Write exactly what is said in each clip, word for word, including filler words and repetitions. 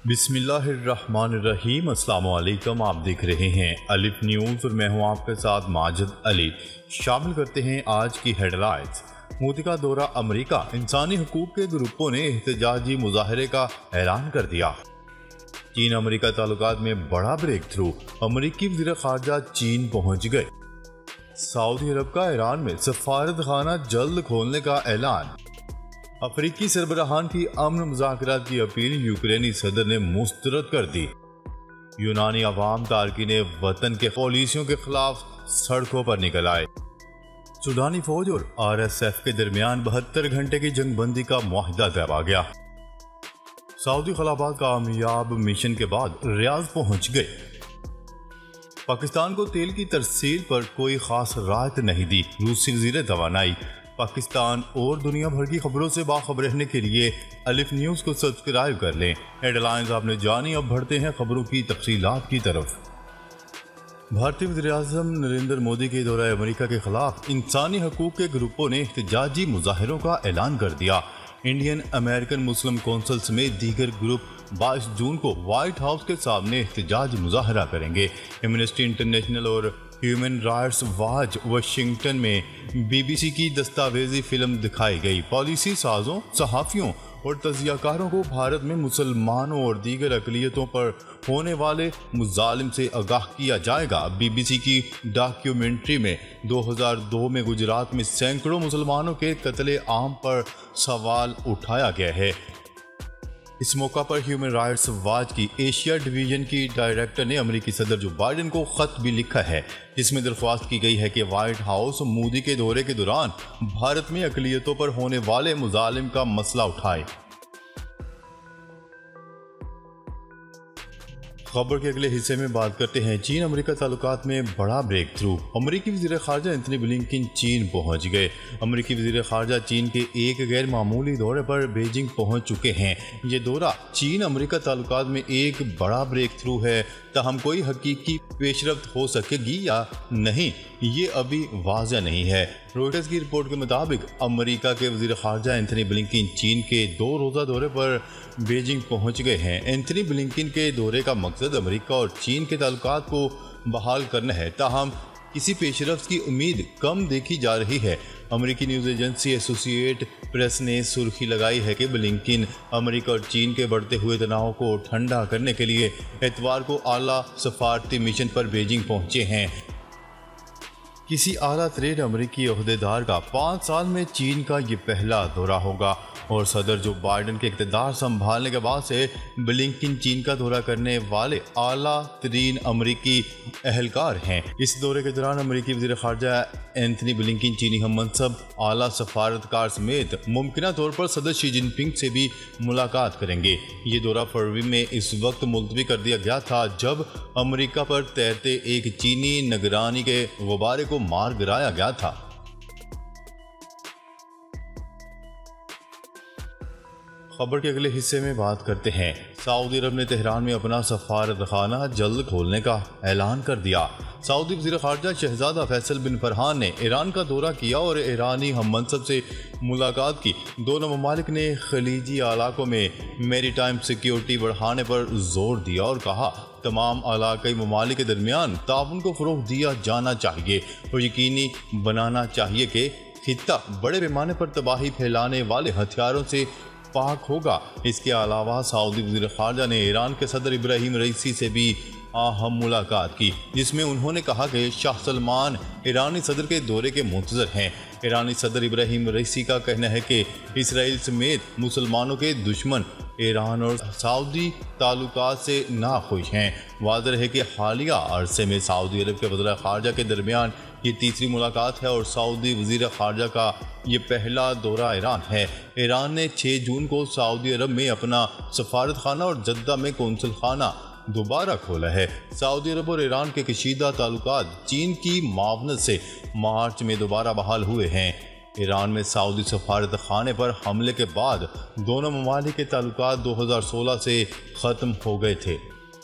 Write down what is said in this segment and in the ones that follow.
बिस्मिल्लाहिर्रहमानिर्रहीम। अस्सलाम वालेकुम। आप देख रहे हैं अलिफ न्यूज़ और मैं हूं आपके साथ माजिद अली। शामिल करते हैं आज की हेडलाइंस। मोदी का दौरा अमेरिका, इंसानी हकूक के ग्रुपों ने एहतजाजी मुजाहरे का ऐलान कर दिया। चीन अमेरिका ताल्लुकात में बड़ा ब्रेक थ्रू, अमेरिकी वज़ीर ख़ारजा चीन पहुंच गए। सऊदी अरब का ईरान में सफारत खाना जल्द खोलने का ऐलान। अफ्रीकी सरबराहान की अमन मुज़ाकरात की अपील यूक्रेनी सदर ने मुस्तरद कर दी। यूनानी अवाम तारकीन वतन के पॉलिसियों के खिलाफ सड़कों पर निकल आए। सूडानी फौज और आर एस एफ के दरमियान बहत्तर घंटे की जंगबंदी का मुआहदा दबा गया। सऊदी खिलाफत कामयाब मिशन के बाद रियाज पहुंच गए। पाकिस्तान को तेल की तरसील पर कोई खास राहत नहीं दी, रूसी वज़ीर तवानाई। पाकिस्तान और दुनिया भर की खबरों से बाखबर रहने के लिए अलिफ न्यूज़ को सब्सक्राइब कर लें। हेडलाइंस आपने जानी, अब बढ़ते हैं खबरों की तफसीलात की तरफ। भारतीय वज़ीर-ए-आज़म नरेंद्र मोदी के दौरे अमेरिका के खिलाफ इंसानी हकूक के ग्रुपों ने एहतजाजी मुजाहरों का ऐलान कर दिया। इंडियन अमेरिकन मुस्लिम कौंसिल समेत दीगर ग्रुप बाईस जून को व्हाइट हाउस के सामने एहतजाज मुजाहरा करेंगे। एमनेस्टी इंटरनेशनल और ह्यूमन राइट्स वॉच वाशिंगटन में बीबीसी की दस्तावेजी फिल्म दिखाई गई। पॉलिसी साजों, सहाफ़ियों और तजियाकारों को भारत में मुसलमानों और दीगर अक़लियतों पर होने वाले मुजालिम से आगाह किया जाएगा। बीबीसी की डॉक्यूमेंट्री में दो हज़ार दो में गुजरात में सैकड़ों मुसलमानों के कत्ले आम पर सवाल उठाया गया है। इस मौका पर ह्यूमन राइट्स वॉच की एशिया डिवीजन की डायरेक्टर ने अमेरिकी सदर जो बाइडेन को खत भी लिखा है, जिसमें दरख्वास्त की गई है कि व्हाइट हाउस मोदी के दौरे के दौरान भारत में अक़लियतों पर होने वाले मुजालिम का मसला उठाए। खबर के अगले हिस्से में बात करते हैं चीन अमेरिका ताल्लुकात में बड़ा ब्रेक थ्रू। अमेरिकी वज़ीर ख़ारजा एंथनी ब्लिंकन चीन पहुंच गए। अमेरिकी वज़ीर ख़ारजा चीन के एक गैर मामूली दौरे पर बीजिंग पहुंच चुके हैं। ये दौरा चीन अमेरिका ताल्लुकात में एक बड़ा ब्रेक थ्रू है, ताहम कोई हकीकी पेशरफ्त हो सकेगी या नहीं ये अभी वाज़ह नहीं है। रॉयटर्स की रिपोर्ट के मुताबिक अमेरिका के वज़ीर ख़ारजा एंथनी ब्लिंकन चीन के दो रोज़ा दौरे पर बीजिंग पहुंच गए हैं। एंथनी ब्लिंकन के दौरे का मकसद अमेरिका और चीन के ताल्लुकात को बहाल करना है, ताहम किसी पेशरफ्त की उम्मीद कम देखी जा रही है। अमेरिकी न्यूज़ एजेंसी एसोसिएट प्रेस ने सुर्खी लगाई है कि ब्लिंकन अमेरिका और चीन के बढ़ते हुए तनाव को ठंडा करने के लिए इतवार को आला सफारती मिशन पर बीजिंग पहुंचे हैं। किसी आला तरीन अमेरिकी ओहदेदार का पाँच साल में चीन का ये पहला दौरा होगा और सदर जो बाइडेन के इक़्तिदार संभालने के बाद से ब्लिंकन चीन का दौरा करने वाले आला तरीन अमेरिकी अहलकार हैं। इस दौरे के दौरान अमेरिकी वज़ीर ख़ारजा एंथनी ब्लिंकन चीनी हम मनसब आला सफारतकार समेत मुमकिना तौर पर सदर शी जिनपिंग से भी मुलाकात करेंगे। ये दौरा फरवरी में इस वक्त मुलतवी कर दिया गया था जब अमेरिका पर तैरते एक चीनी निगरानी के गुब्बारे को मार गिराया गया था। खबर के अगले हिस्से में बात करते हैं। सऊदी अरब ने तेहरान में अपना सफारत खाना जल्द खोलने का ऐलान कर दिया। सऊदी वज़ीर ख़ारजा शहजादा फैसल बिन फरहान ने ईरान का दौरा किया और ईरानी हम मनसब से मुलाकात की। दोनों ममालिक ने खलीजी इलाकों में मैरीटाइम सिक्योरिटी बढ़ाने पर जोर दिया और कहा तमाम इलाक़ाई ममालिक के दरमियान ताउन को फ़रोग़ दिया जाना चाहिए और यकीनी बनाना चाहिए कि खित्ता बड़े पैमाने पर तबाही फैलाने वाले हथियारों से पाक होगा। इसके अलावा सऊदी वज़ीर ख़ारजा ने ईरान के सदर इब्राहिम रईसी से भी अहम मुलाकात की, जिसमें उन्होंने कहा कि शाह सलमान ईरानी सदर के दौरे के मुंतज़र हैं। ईरानी सदर इब्राहिम रईसी का कहना है कि इसराइल समेत मुसलमानों के दुश्मन ईरान और सऊदी ताल्लुकात से नाखुश हैं। वाज़ेह है कि हालिया अरसे में सऊदी अरब के वज़ीर ख़ारजा के दरमियान ये तीसरी मुलाकात है और सऊदी वज़ीर ख़ारजा का ये पहला दौरा ईरान है। ईरान ने छः जून को सऊदी अरब में अपना सफारत खाना और जद्दा में कौंसल खाना दोबारा खोला है। सऊदी अरब और ईरान के कशीदा ताल्लुकात चीन की मावनत से मार्च में दोबारा बहाल हुए हैं। ईरान में सऊदी सफारत खाने पर हमले के बाद दोनों ममालिक के ताल्लुकात दो हज़ार सोलह से ख़त्म हो गए थे।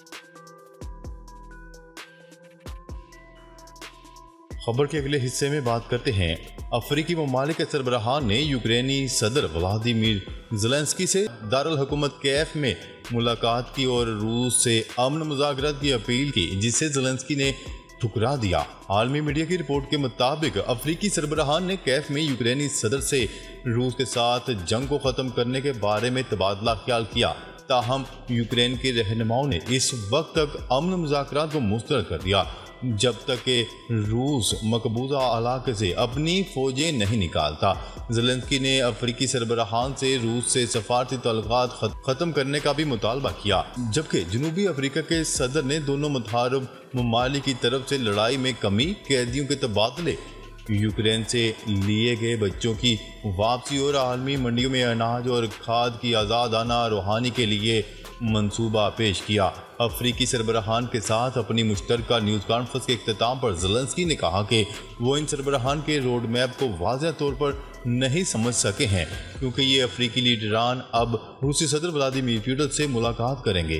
खबर के अगले हिस्से में बात करते हैं। अफ्रीकी ममालिक के सरबराहान ने यूक्रेनी सदर व्लादिमीर ज़ेलेंस्की से दारुल हुकूमत कैफ में मुलाकात की और रूस से अमन मुज़ाकरात की अपील की, जिसे ज़ेलेंस्की ने ठुकरा दिया। आलमी मीडिया की रिपोर्ट के मुताबिक अफ्रीकी सरबराहान ने कैफ में यूक्रेनी सदर से रूस के साथ जंग को ख़त्म करने के बारे में तबादला ख्याल किया। ताहम यूक्रेन के रहनुमाओं ने इस वक्त तक अमन मुज़ाकरात को मुस्तरद कर दिया जब तक कि रूस मकबूजा इलाके से अपनी फौजें नहीं निकालता। ज़ेलेंस्की ने अफ्रीकी सरबराहान से रूस से सफारती ताल्लुकात ख़त्म करने का भी मुतालबा किया, जबकि जनूबी अफ्रीका के सदर ने दोनों मुतहारब ममालिक की तरफ से लड़ाई में कमी, कैदियों के तबादले, यूक्रेन से लिए गए बच्चों की वापसी और आलमी मंडियों में अनाज और खाद की आज़ादाना रूहानी के लिए मंसूबा पेश किया। अफ्रीकी सरबराहान के साथ अपनी मुश्तरका न्यूज़ कॉन्फ्रेंस के इख्तिताम पर ज़ेलेंस्की ने कहा कि वो इन सरबराहान के रोड मैप को वाज़ेह तौर पर नहीं समझ सके हैं, क्योंकि ये अफ्रीकी लीडरान अब रूसी सदर व्लादिमीर पुतिन से मुलाकात करेंगे।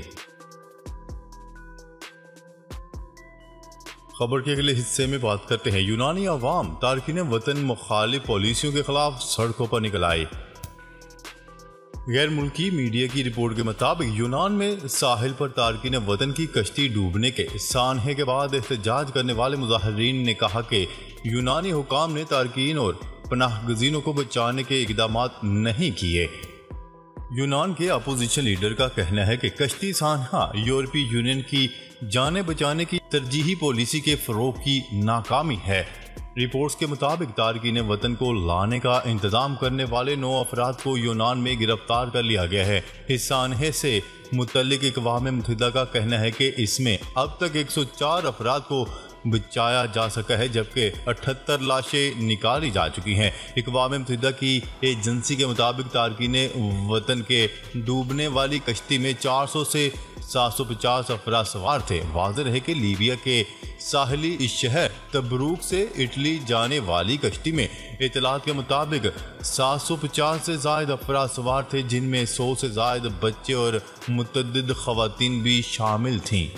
खबर के अगले हिस्से में बात करते हैं। यूनानी अवाम तारकीन वतन मुखालिफ पॉलिसियों के खिलाफ सड़कों पर निकल आए। गैर मुल्की मीडिया की रिपोर्ट के मुताबिक यूनान में साहिल पर तारकीन वतन की कश्ती डूबने के सानहे के बाद एहतजाज करने वाले मुजाहिरीन ने कहा कि यूनानी हुकाम ने तारकीन और पनाहगज़ीनों को बचाने के इक़दामात नहीं किए। यूनान के अपोजिशन लीडर का कहना है कि कश्ती सानहा यूरोपीय यूनियन की जाने बचाने की तरजीही पॉलिसी के फ़रोग़ की नाकामी है। रिपोर्ट्स के मुताबिक तारकीन वतन को लाने का इंतज़ाम करने वाले नौ अफराद को यूनान में गिरफ्तार कर लिया गया है। इस सानहे से मुतल्लिक अक़वाम मुत्तहिदा का कहना है कि इसमें अब तक एक सौ चार अफराद को बचाया जा सका है, जबकि अठहत्तर लाशें निकाली जा चुकी हैं। अक़वाम मुत्तहिदा की एजेंसी के मुताबिक तारकीन वतन के डूबने वाली कश्ती में चार सौ से सात सौ पचास अफराद सवार थे। वाज़ेह रहे कि लीबिया के साहली शहर तबरूक से इटली जाने वाली कश्ती में इतलात के मुताबिक सात सौ पचास से ज़ायद अफराद सवार थे, जिनमें सौ से ज़ायद बच्चे और मुतअद्दिद ख़वातीन भी शामिल थीं।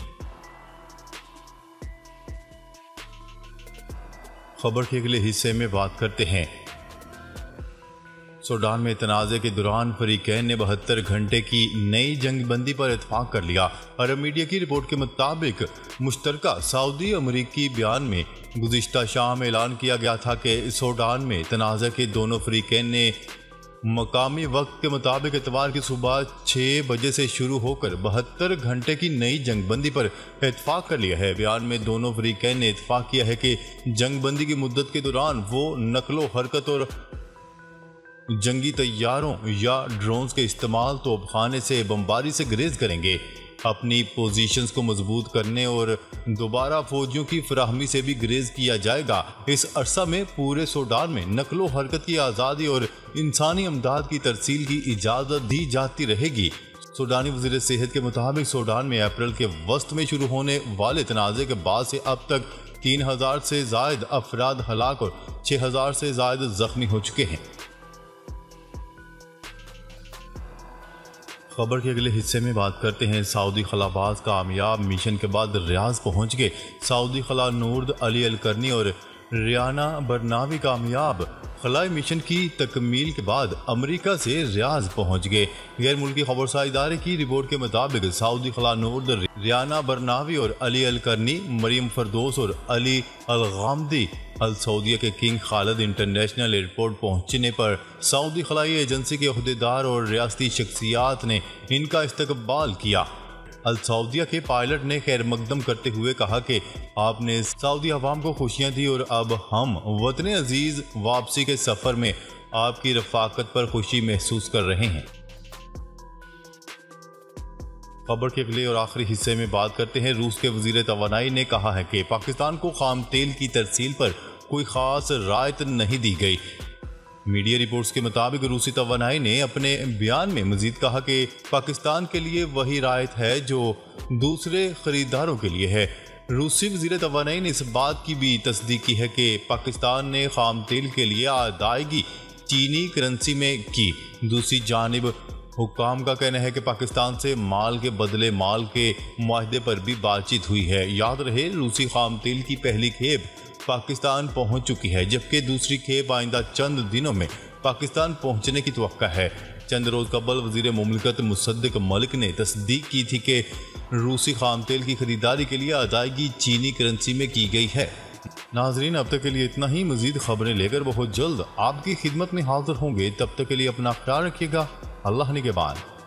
खबर के अगले हिस्से में बात करते हैं। सूडान में तनाज़े के दौरान फरीकैन ने बहत्तर घंटे की नई जंगबंदी पर इत्फाक कर लिया। अरब मीडिया की रिपोर्ट के मुताबिक मुश्तरका सऊदी अमरीकी बयान में गुज़िश्ता शाम ऐलान किया गया था कि सूडान में तनाज़े के दोनों फरीकैन ने मकामी वक्त के मुताबिक इतवार की सुबह छः बजे से शुरू होकर बहत्तर घंटे की नई जंगबंदी पर इत्फाक कर लिया है। बयान में दोनों फरीकैन ने इत्फाक किया है कि जंगबंदी की मुद्दत के दौरान वो नकलो हरकत और जंगी तैयारों या ड्रोन्स के इस्तेमाल तोपखाने से बमबारी से ग्रेज करेंगे। अपनी पोजीशंस को मजबूत करने और दोबारा फौजियों की फराहमी से भी ग्रेज किया जाएगा। इस अरसा में पूरे सूडान में नकलो हरकत की आज़ादी और इंसानी अमदाद की तरसील की इजाज़त दी जाती रहेगी। सूडानी वज़ीर सेहत के मुताबिक सूडान में अप्रैल के वस्त में शुरू होने वाले तनाज़े के बाद से अब तक तीन हज़ार से ज़ायद अफराद हलाक और छः हज़ार से ज़ायद ज़ख्मी हो चुके हैं। खबर के अगले हिस्से में बात करते हैं। सऊदी खलाबाज कामयाब मिशन के बाद रियाज पहुंच गए। सऊदी खला नूर्द अली अल करनी और रियाना बरनावी कामयाब खलाई मिशन की तकमील के बाद अमेरिका से रियाज पहुंच गए। गैर मुल्की खबरसार इदारे की रिपोर्ट के मुताबिक सऊदी खला नूर्द रियाना बरनावी और अली अल करनी, मरियम फरदोस और अली अल गामदी अल सऊदिया के किंग खालिद इंटरनेशनल एयरपोर्ट पहुंचने पर सऊदी खलाई एजेंसी के अहदेदार और रियासती शख्सियात ने इनका इस्तकबाल किया। अल सऊदिया के पायलट ने खैर मकदम करते हुए कहा कि आपने सऊदी अवाम को खुशियां दी और अब हम वतन अजीज वापसी के सफ़र में आपकी रफ़ाकत पर खुशी महसूस कर रहे हैं। खबर के अगले और आखिरी हिस्से में बात करते हैं। रूस के वज़ीर तवानाई ने कहा है कि पाकिस्तान को खाम तेल की तरसील पर कोई ख़ास रायत नहीं दी गई। मीडिया रिपोर्ट्स के मुताबिक रूसी तवानाई ने अपने बयान में मजीद कहा कि पाकिस्तान के लिए वही रायत है जो दूसरे खरीदारों के लिए है। रूसी वज़ीर तवानाई ने इस बात की भी तस्दीक की है कि पाकिस्तान ने खाम तेल के लिए अदायगी चीनी करेंसी में की। दूसरी जानिब हुक्काम का कहना है कि पाकिस्तान से माल के बदले माल के मुआहदे पर भी बातचीत हुई है। याद रहे, रूसी खाम तेल की पहली खेप पाकिस्तान पहुंच चुकी है, जबकि दूसरी खेप आइंदा चंद दिनों में पाकिस्तान पहुंचने की तवक्का है। चंद रोज कबल वजीर मुमलिकत मुसद्दिक मलिक ने तस्दीक की थी कि रूसी खाम तेल की खरीदारी के लिए अदायगी चीनी करेंसी में की गई है। नाजरीन, अब तक के लिए इतना ही। मजीद खबरें लेकर बहुत जल्द आपकी खिदमत में हाजिर होंगे। तब तक के लिए अपना ख्याल रखिएगा। अल्लाह निगहबान।